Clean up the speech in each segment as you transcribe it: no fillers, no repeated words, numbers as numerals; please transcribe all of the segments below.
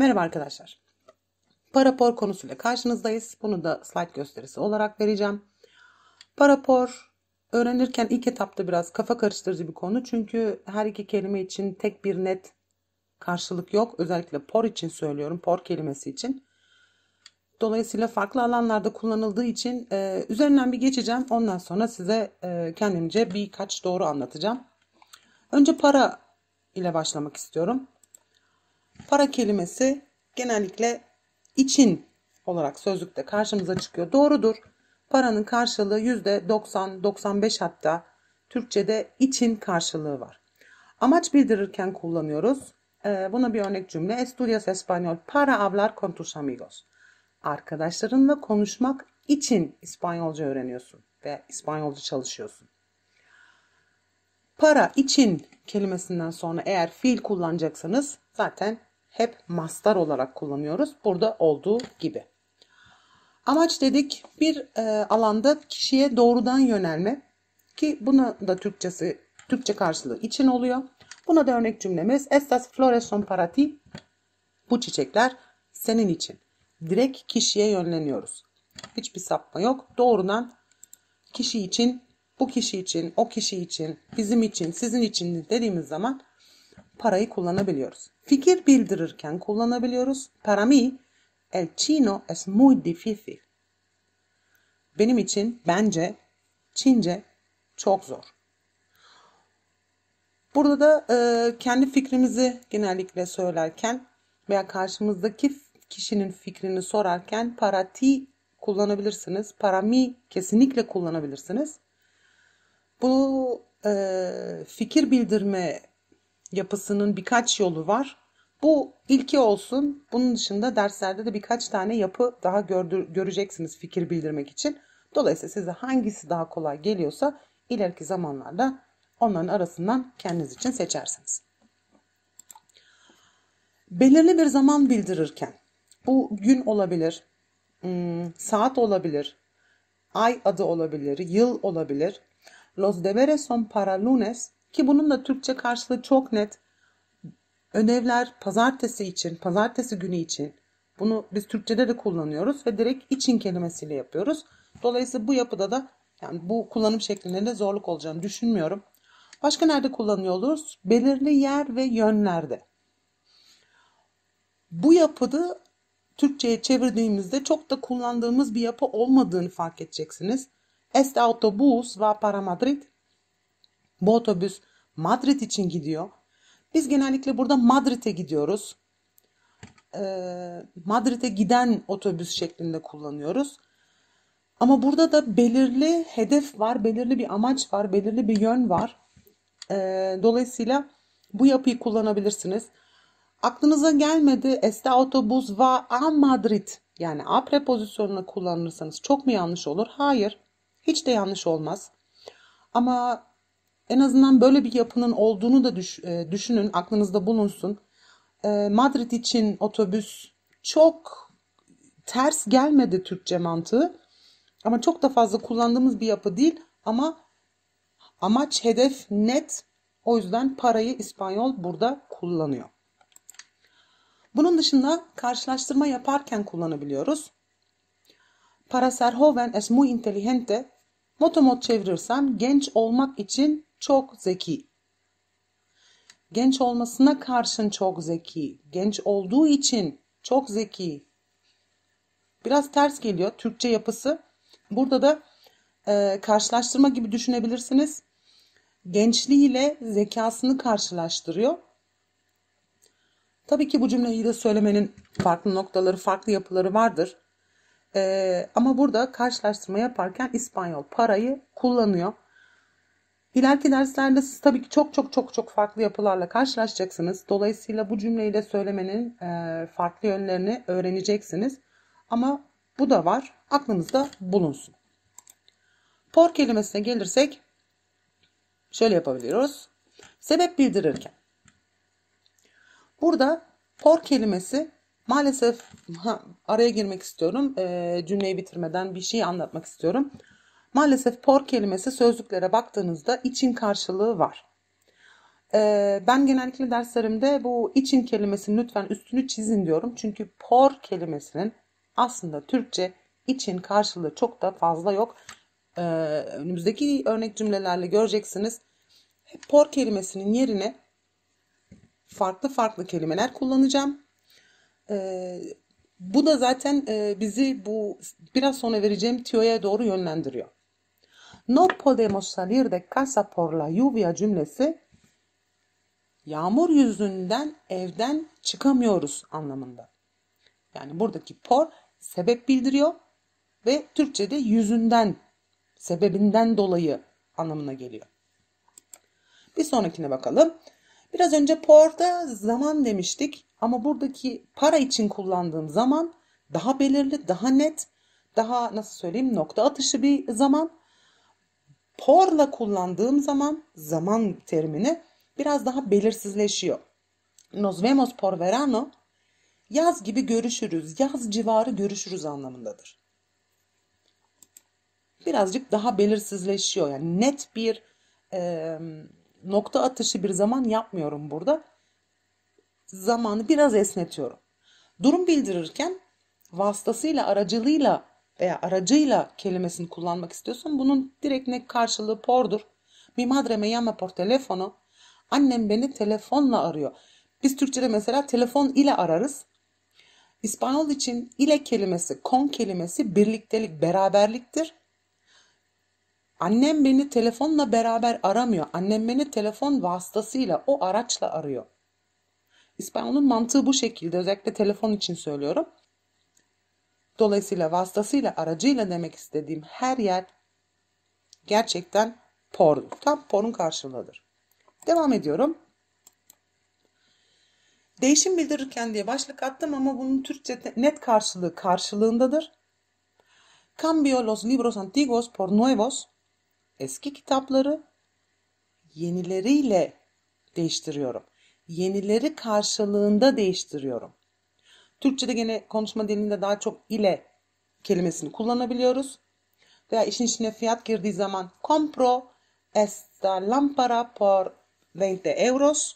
Merhaba arkadaşlar. Parapor konusuyla karşınızdayız. Bunu da slide gösterisi olarak vereceğim. Parapor öğrenirken ilk etapta biraz kafa karıştırıcı bir konu. Çünkü her iki kelime için tek bir net karşılık yok. Özellikle por için söylüyorum. Por kelimesi için. Dolayısıyla farklı alanlarda kullanıldığı için üzerinden bir geçeceğim. Ondan sonra size kendimce birkaç doğru anlatacağım. Önce para ile başlamak istiyorum. Para kelimesi genellikle için olarak sözlükte karşımıza çıkıyor. Doğrudur. Paranın karşılığı %90-95 hatta Türkçe'de için karşılığı var. Amaç bildirirken kullanıyoruz. Buna bir örnek cümle. Estudias español para hablar con tus amigos. Arkadaşlarınla konuşmak için İspanyolca öğreniyorsun ve İspanyolca çalışıyorsun. Para için kelimesinden sonra eğer fiil kullanacaksanız zaten hep mastar olarak kullanıyoruz. Burada olduğu gibi. Amaç dedik bir alanda kişiye doğrudan yönelme ki buna da Türkçe karşılığı için oluyor. Buna da örnek cümlemiz Estas flores son para ti. Bu çiçekler senin için. Direkt kişiye yönleniyoruz. Hiçbir sapma yok. Doğrudan kişi için, bu kişi için, o kişi için, bizim için, sizin için dediğimiz zaman parayı kullanabiliyoruz. Fikir bildirirken kullanabiliyoruz. Para mí, el chino es muy difícil. Benim için, bence, Çince çok zor. Burada da kendi fikrimizi genellikle söylerken veya karşımızdaki kişinin fikrini sorarken para ti kullanabilirsiniz. Para mí kesinlikle kullanabilirsiniz. Bu fikir bildirme yapısının birkaç yolu var. Bu ilki olsun. Bunun dışında derslerde de birkaç tane yapı daha göreceksiniz fikir bildirmek için. Dolayısıyla size hangisi daha kolay geliyorsa ileriki zamanlarda onların arasından kendiniz için seçersiniz. Belirli bir zaman bildirirken bu gün olabilir, saat olabilir, ay adı olabilir, yıl olabilir. Los deberes son para lunes ki bunun da Türkçe karşılığı çok net. Ödevler pazartesi için, pazartesi günü için. Bunu biz Türkçe'de de kullanıyoruz ve direkt için kelimesiyle yapıyoruz. Dolayısıyla bu yapıda da yani bu kullanım şeklinde zorluk olacağını düşünmüyorum. Başka nerede kullanıyoruz? Belirli yer ve yönlerde. Bu yapıda Türkçe'ye çevirdiğimizde çok da kullandığımız bir yapı olmadığını fark edeceksiniz. Este autobús va para Madrid. Bu otobüs Madrid için gidiyor. Biz genellikle burada Madrid'e gidiyoruz. Madrid'e giden otobüs şeklinde kullanıyoruz. Ama burada da belirli hedef var, belirli bir amaç var, belirli bir yön var. Dolayısıyla bu yapıyı kullanabilirsiniz. Aklınıza gelmedi este autobús va a Madrid. Yani a prepozisyonunu kullanırsanız çok mu yanlış olur? Hayır. Hiç de yanlış olmaz. Ama en azından böyle bir yapının olduğunu da düşünün, aklınızda bulunsun. Madrid için otobüs çok ters gelmedi Türkçe mantığı. Ama çok da fazla kullandığımız bir yapı değil. Ama amaç, hedef net. O yüzden parayı İspanyol burada kullanıyor. Bunun dışında karşılaştırma yaparken kullanabiliyoruz. Para ser joven es muy inteligente. Motomot çevirirsem genç olmak için çok zeki. Genç olmasına karşın çok zeki. Genç olduğu için çok zeki. Biraz ters geliyor Türkçe yapısı. Burada da karşılaştırma gibi düşünebilirsiniz. Gençliğiyle zekasını karşılaştırıyor. Tabii ki bu cümleyi de söylemenin farklı noktaları, farklı yapıları vardır. Ama burada karşılaştırma yaparken İspanyol parayı kullanıyor. İleriki derslerde siz tabii ki çok farklı yapılarla karşılaşacaksınız. Dolayısıyla bu cümleyi de söylemenin farklı yönlerini öğreneceksiniz. Ama bu da var. Aklınızda bulunsun. Por kelimesine gelirsek şöyle yapabiliyoruz. Sebep bildirirken. Burada por kelimesi maalesef araya girmek istiyorum. Cümleyi bitirmeden bir şey anlatmak istiyorum. Maalesef por kelimesi sözlüklere baktığınızda için karşılığı var. Ben genellikle derslerimde bu için kelimesinin lütfen üstünü çizin diyorum. Çünkü por kelimesinin aslında Türkçe için karşılığı çok da fazla yok. Önümüzdeki örnek cümlelerle göreceksiniz. Hep por kelimesinin yerine farklı farklı kelimeler kullanacağım. Bu da zaten bizi bu biraz sonra vereceğim tüyoya doğru yönlendiriyor. No podemos salir de casa por la lluvia cümlesi yağmur yüzünden evden çıkamıyoruz anlamında. Yani buradaki por sebep bildiriyor ve Türkçe'de yüzünden, sebebinden dolayı anlamına geliyor. Bir sonrakine bakalım. Biraz önce por'da zaman demiştik ama buradaki para için kullandığım zaman daha belirli, daha net, daha nasıl söyleyeyim nokta atışı bir zaman. Por'la kullandığım zaman terimini biraz daha belirsizleşiyor. Nos vemos por verano, yaz gibi görüşürüz, yaz civarı görüşürüz anlamındadır. Birazcık daha belirsizleşiyor. Yani net bir nokta atışı bir zaman yapmıyorum burada. Zamanı biraz esnetiyorum. Durum bildirirken vasıtasıyla, aracılığıyla veya aracıyla kelimesini kullanmak istiyorsun. Bunun direkt ne karşılığı por'dur. Mi madre me llama por teléfono. Annem beni telefonla arıyor. Biz Türkçe'de mesela telefon ile ararız. İspanyol için ile kelimesi, con kelimesi birliktelik, beraberliktir. Annem beni telefonla beraber aramıyor. Annem beni telefon vasıtasıyla, o araçla arıyor. İspanyol'un mantığı bu şekilde. Özellikle telefon için söylüyorum. Dolayısıyla vasıtasıyla, aracıyla demek istediğim her yer gerçekten por'dur. Tam por'un karşılığıdır. Devam ediyorum. Değişim bildirirken diye başlık attım ama bunun Türkçe net karşılığı karşılığındadır. Cambio los libros antiguos por nuevos. Eski kitapları yenileriyle değiştiriyorum. Yenileri karşılığında değiştiriyorum. Türkçe'de gene konuşma dilinde daha çok ile kelimesini kullanabiliyoruz. Veya işin içine fiyat girdiği zaman compro esta lámpara por 20 euros.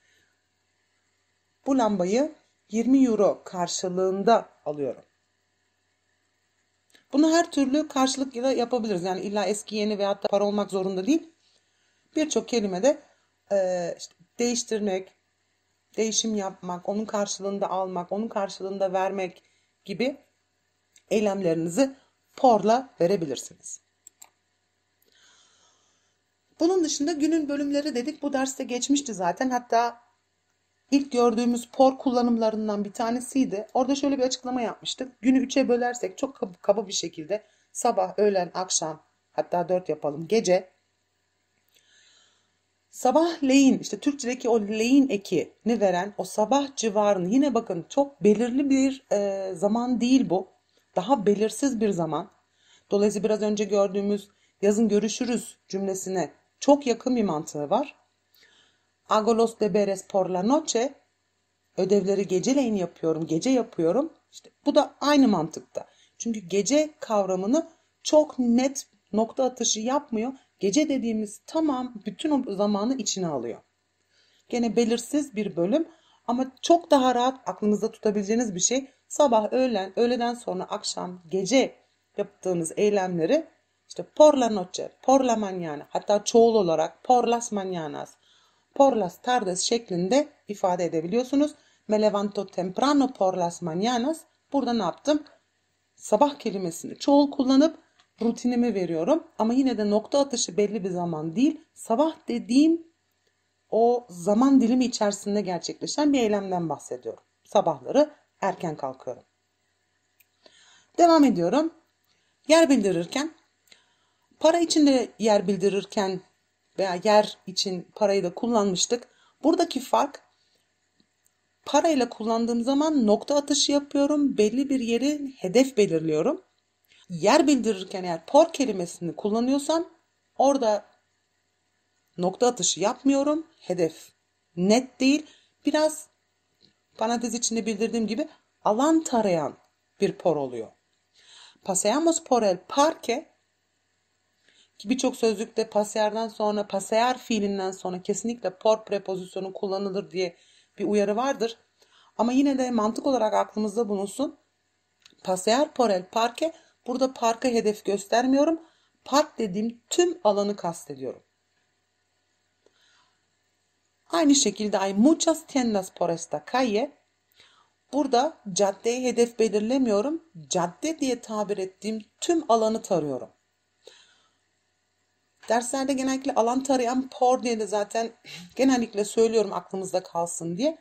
Bu lambayı 20 euro karşılığında alıyorum. Bunu her türlü karşılıkla yapabiliriz. Yani illa eski yeni veyahut da para olmak zorunda değil. Birçok kelimede işte değiştirmek, değişim yapmak, onun karşılığında almak, onun karşılığında vermek gibi eylemlerinizi por'la verebilirsiniz. Bunun dışında günün bölümleri dedik. Bu derste geçmişti zaten. Hatta ilk gördüğümüz por kullanımlarından bir tanesiydi. Orada şöyle bir açıklama yapmıştık. Günü 3'e bölersek çok kaba bir şekilde sabah, öğlen, akşam, hatta 4 yapalım, gece. Sabahleyin, işte Türkçedeki o leyin ekini veren o sabah civarını, yine bakın çok belirli bir zaman değil bu. Daha belirsiz bir zaman. Dolayısıyla biraz önce gördüğümüz yazın görüşürüz cümlesine çok yakın bir mantığı var. Hago los deberes por la noche. Ödevleri geceleyin yapıyorum, gece yapıyorum. İşte bu da aynı mantıkta. Çünkü gece kavramını çok net nokta atışı yapmıyor. Gece dediğimiz bütün o zamanı içine alıyor. Gene belirsiz bir bölüm ama çok daha rahat aklınızda tutabileceğiniz bir şey. Sabah, öğlen, öğleden sonra akşam, gece yaptığınız eylemleri işte por la noche, por la mañana, hatta çoğul olarak por las mañanas, por las tardes şeklinde ifade edebiliyorsunuz. Me levanto temprano por las mañanas. Burada ne yaptım? Sabah kelimesini çoğul kullanıp rutinimi veriyorum. Ama yine de nokta atışı belli bir zaman değil. Sabah dediğim o zaman dilimi içerisinde gerçekleşen bir eylemden bahsediyorum. Sabahları erken kalkıyorum. Devam ediyorum. Yer bildirirken, para için de yer bildirirken veya yer için parayı da kullanmıştık. Buradaki fark, parayla kullandığım zaman nokta atışı yapıyorum. Belli bir yeri hedef belirliyorum. Yer bildirirken eğer por kelimesini kullanıyorsam orada nokta atışı yapmıyorum. Hedef net değil. Biraz parantez içinde bildirdiğim gibi alan tarayan bir por oluyor. Paseamos por el parque. Ki birçok sözlükte pasear'dan sonra, pasear fiilinden sonra kesinlikle por prepozisyonu kullanılır diye bir uyarı vardır. Ama yine de mantık olarak aklımızda bulunsun. Pasear por el parque, burada parka hedef göstermiyorum. Park dediğim tüm alanı kastediyorum. Aynı şekilde hay muchas tiendas por esta calle. Burada caddeyi hedef belirlemiyorum. Cadde diye tabir ettiğim tüm alanı tarıyorum. Derslerde genellikle alan tarayan por diye de zaten genellikle söylüyorum aklımızda kalsın diye.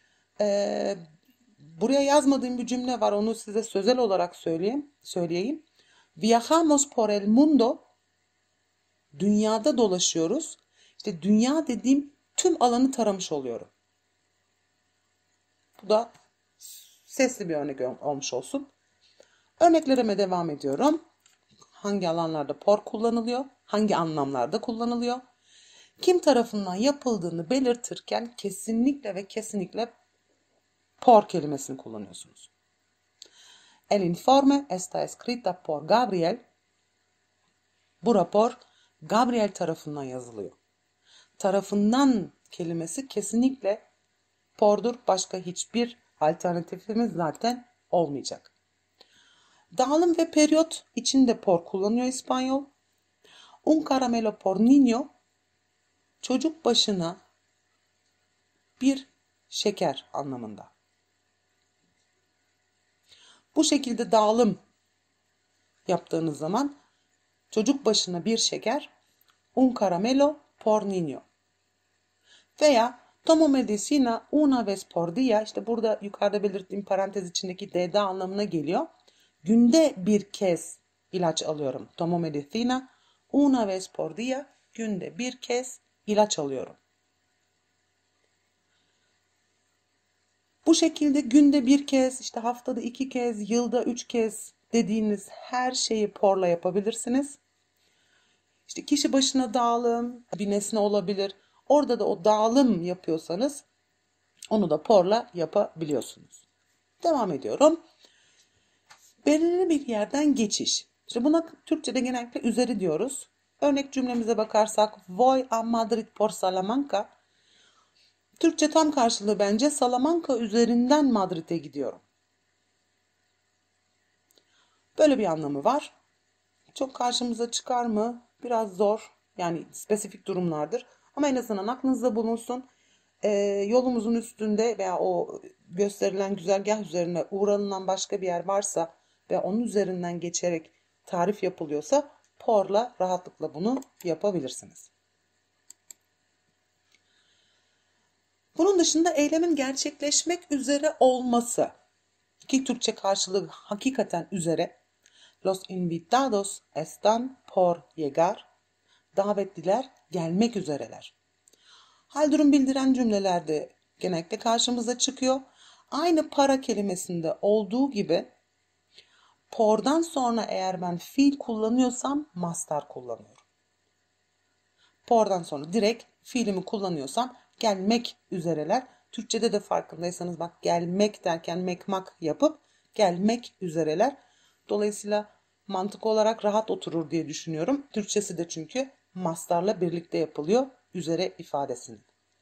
Buraya yazmadığım bir cümle var. Onu size sözel olarak söyleyeyim. Viajamos por el mundo. Dünyada dolaşıyoruz. İşte dünya dediğim tüm alanı taramış oluyorum. Bu da sesli bir örnek olmuş olsun. Örneklerime devam ediyorum. Hangi alanlarda por kullanılıyor? Hangi anlamlarda kullanılıyor? Kim tarafından yapıldığını belirtirken kesinlikle ve kesinlikle por kelimesini kullanıyorsunuz. El informe está escrita por Gabriel. Bu rapor Gabriel tarafından yazılıyor. Tarafından kelimesi kesinlikle pordur. Başka hiçbir alternatifimiz zaten olmayacak. Dağılım ve periyot için de por kullanıyor İspanyol. Un caramelo por niño, çocuk başına bir şeker anlamında. Bu şekilde dağılım yaptığınız zaman çocuk başına bir şeker, un caramelo por niño. Veya tomo medicina una vez por día, işte burada yukarıda belirttiğim parantez içindeki DD anlamına geliyor. Günde bir kez ilaç alıyorum. Tomo medicina una vez por día, günde bir kez ilaç alıyorum. Bu şekilde günde bir kez, işte haftada 2 kez, yılda 3 kez dediğiniz her şeyi porla yapabilirsiniz. İşte kişi başına dağılım, bir nesne olabilir. Orada da o dağılım yapıyorsanız onu da porla yapabiliyorsunuz. Devam ediyorum. Belirli bir yerden geçiş. İşte buna Türkçe'de genellikle üzeri diyoruz. Örnek cümlemize bakarsak voy a Madrid por Salamanca. Türkçe tam karşılığı bence Salamanca üzerinden Madrid'e gidiyorum. Böyle bir anlamı var. Çok karşımıza çıkar mı? Biraz zor. Yani spesifik durumlardır. Ama en azından aklınızda bulunsun. Yolumuzun üstünde veya o gösterilen güzergah üzerine uğranılan başka bir yer varsa ve onun üzerinden geçerek tarif yapılıyorsa porla rahatlıkla bunu yapabilirsiniz. Bunun dışında eylemin gerçekleşmek üzere olması, ki Türkçe karşılığı hakikaten üzere. Los invitados están por llegar. Davetliler gelmek üzereler. Hal durum bildiren cümlelerde genellikle karşımıza çıkıyor. Aynı para kelimesinde olduğu gibi por'dan sonra eğer ben fiil kullanıyorsam mastar kullanıyorum. Por'dan sonra direkt fiilimi kullanıyorsam gelmek üzereler. Türkçede de farkındaysanız bak gelmek derken mekmak yapıp gelmek üzereler. Dolayısıyla mantık olarak rahat oturur diye düşünüyorum. Türkçesi de çünkü mastarla birlikte yapılıyor üzere ifadesini.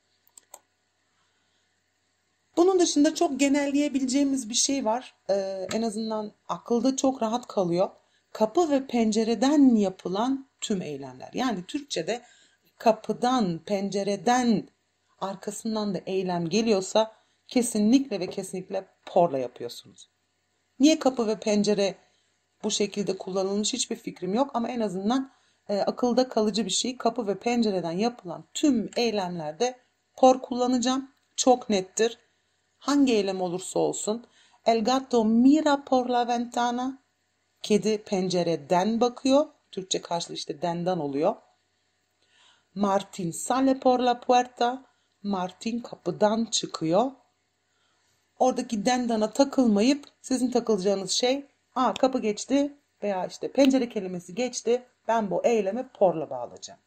Bunun dışında çok genelleyebileceğimiz bir şey var. En azından akılda çok rahat kalıyor. Kapı ve pencereden yapılan tüm eylemler. Yani Türkçe'de kapıdan, pencereden, arkasından da eylem geliyorsa kesinlikle ve kesinlikle porla yapıyorsunuz. Niye kapı ve pencere bu şekilde kullanılmış hiçbir fikrim yok ama en azından akılda kalıcı bir şey. Kapı ve pencereden yapılan tüm eylemlerde por kullanacağım. Çok nettir. Hangi eylem olursa olsun. El gato mira por la ventana. Kedi pencereden bakıyor. Türkçe karşılığı işte denden oluyor. Martin sale por la puerta. Martin kapıdan çıkıyor. Oradaki dendana takılmayıp sizin takılacağınız şey kapı geçti veya işte pencere kelimesi geçti. Ben bu eylemi porla bağlayacağım.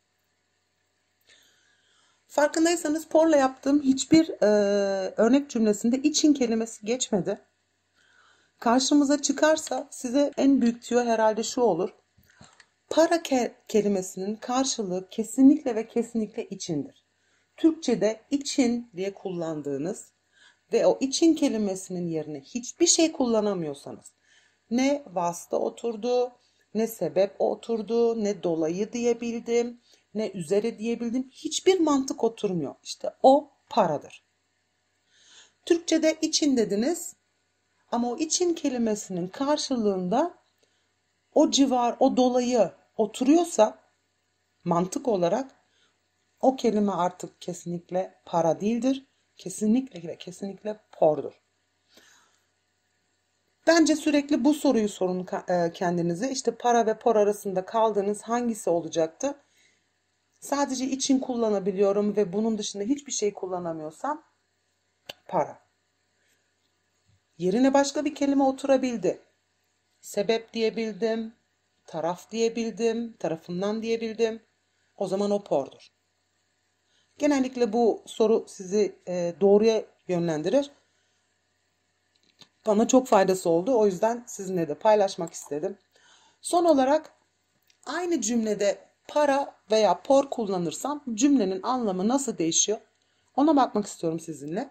Farkındaysanız porla yaptığım hiçbir örnek cümlesinde için kelimesi geçmedi. Karşımıza çıkarsa size en büyük tüyo herhalde şu olur. Para kelimesinin karşılığı kesinlikle ve kesinlikle içindir. Türkçe'de için diye kullandığınız ve o için kelimesinin yerine hiçbir şey kullanamıyorsanız, ne vasıta oturdu, ne sebep oturdu, ne dolayı diyebildim, ne üzeri diyebildim. Hiçbir mantık oturmuyor. İşte o paradır. Türkçe'de için dediniz ama o için kelimesinin karşılığında o civar, o dolayı oturuyorsa mantık olarak o kelime artık kesinlikle para değildir. Kesinlikle ve kesinlikle pordur. Bence sürekli bu soruyu sorun kendinize. İşte para ve por arasında kaldığınız hangisi olacaktı? Sadece için kullanabiliyorum ve bunun dışında hiçbir şey kullanamıyorsam para. Yerine başka bir kelime oturabildi. Sebep diyebildim, taraf diyebildim, tarafından diyebildim. O zaman o pordur. Genellikle bu soru sizi doğruya yönlendirir. Bana çok faydası oldu. O yüzden sizinle de paylaşmak istedim. Son olarak aynı cümlede para veya por kullanırsam cümlenin anlamı nasıl değişiyor? Ona bakmak istiyorum sizinle.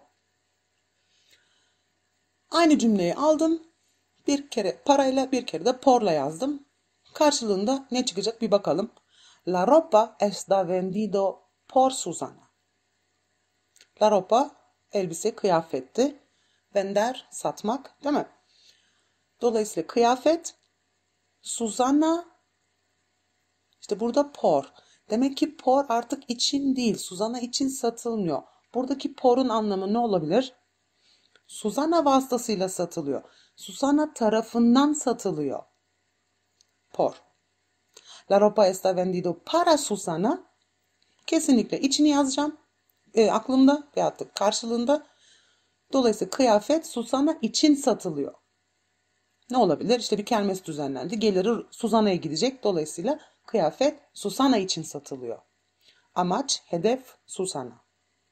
Aynı cümleyi aldım. Bir kere parayla bir kere de porla yazdım. Karşılığında ne çıkacak bir bakalım. La ropa está vendido por Susana. La ropa elbise, kıyafetti. Vender, satmak, değil mi? Dolayısıyla kıyafet, Susana, işte burada por. Demek ki por artık için değil, Susana için satılmıyor. Buradaki porun anlamı ne olabilir? Susana vasıtasıyla satılıyor. Susana tarafından satılıyor. Por. La ropa está vendido para Susana. Kesinlikle içini yazacağım. Aklımda veyahut da karşılığında. Dolayısıyla kıyafet Susana için satılıyor. Ne olabilir? İşte bir kermes düzenlendi. Geliri Susana'ya gidecek. Dolayısıyla kıyafet Susana için satılıyor. Amaç, hedef Susana.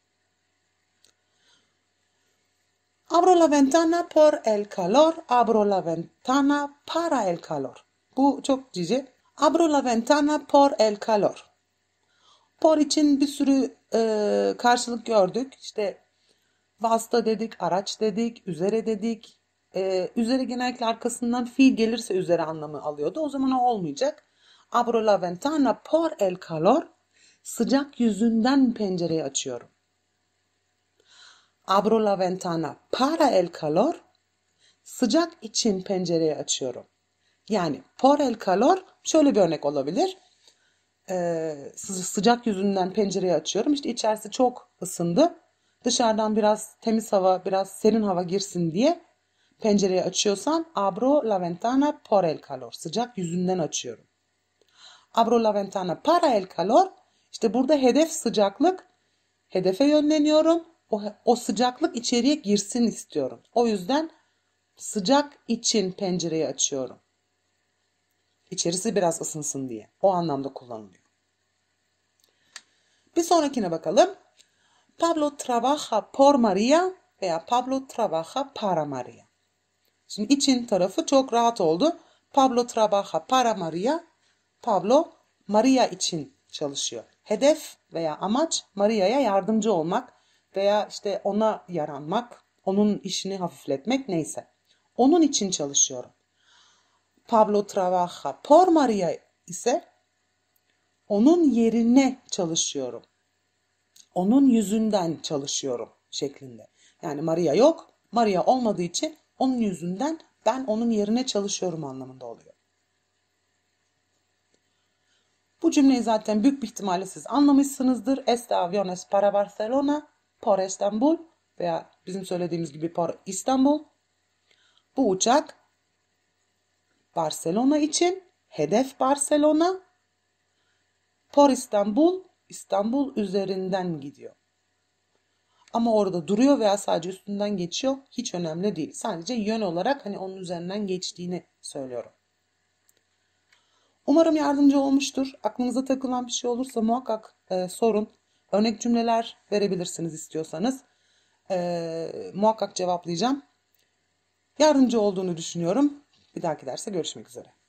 Abro la ventana por el calor. Abro la ventana para el calor. Bu çok cici. Abro la ventana por el calor. Por için bir sürü karşılık gördük. İşte vasıta dedik, araç dedik, üzere dedik. Üzeri genellikle arkasından fiil gelirse üzeri anlamı alıyordu. O zaman o olmayacak. Abro la ventana por el calor. Sıcak yüzünden pencereyi açıyorum. Abro la ventana para el calor. Sıcak için pencereyi açıyorum. Yani por el calor şöyle bir örnek olabilir. Sıcak yüzünden pencereyi açıyorum. İşte içerisi çok ısındı. Dışarıdan biraz temiz hava, biraz serin hava girsin diye pencereyi açıyorsam abro la ventana por el calor. Sıcak yüzünden açıyorum. Abro la ventana para el calor. İşte burada hedef sıcaklık. Hedefe yönleniyorum. O sıcaklık içeriye girsin istiyorum. O yüzden sıcak için pencereyi açıyorum. İçerisi biraz ısınsın diye. O anlamda kullanılıyor. Bir sonrakine bakalım. Pablo trabaja por Maria veya Pablo trabaja para Maria. Şimdi için tarafı çok rahat oldu. Pablo trabaja para Maria. Pablo Maria için çalışıyor. Hedef veya amaç Maria'ya yardımcı olmak veya işte ona yaranmak, onun işini hafifletmek neyse. Onun için çalışıyorum. Pablo trabaja por Maria ise onun yerine çalışıyorum. Onun yüzünden çalışıyorum şeklinde. Yani Maria yok. Maria olmadığı için onun yüzünden ben onun yerine çalışıyorum anlamında oluyor. Bu cümleyi zaten büyük bir ihtimalle siz anlamışsınızdır. Este aviones para Barcelona, por İstanbul veya bizim söylediğimiz gibi por İstanbul. Bu uçak Barcelona için, hedef Barcelona, por İstanbul, İstanbul üzerinden gidiyor. Ama orada duruyor veya sadece üstünden geçiyor hiç önemli değil. Sadece yön olarak hani onun üzerinden geçtiğini söylüyorum. Umarım yardımcı olmuştur. Aklınıza takılan bir şey olursa muhakkak sorun. Örnek cümleler verebilirsiniz istiyorsanız. Muhakkak cevaplayacağım. Yardımcı olduğunu düşünüyorum. Bir dahaki derste görüşmek üzere.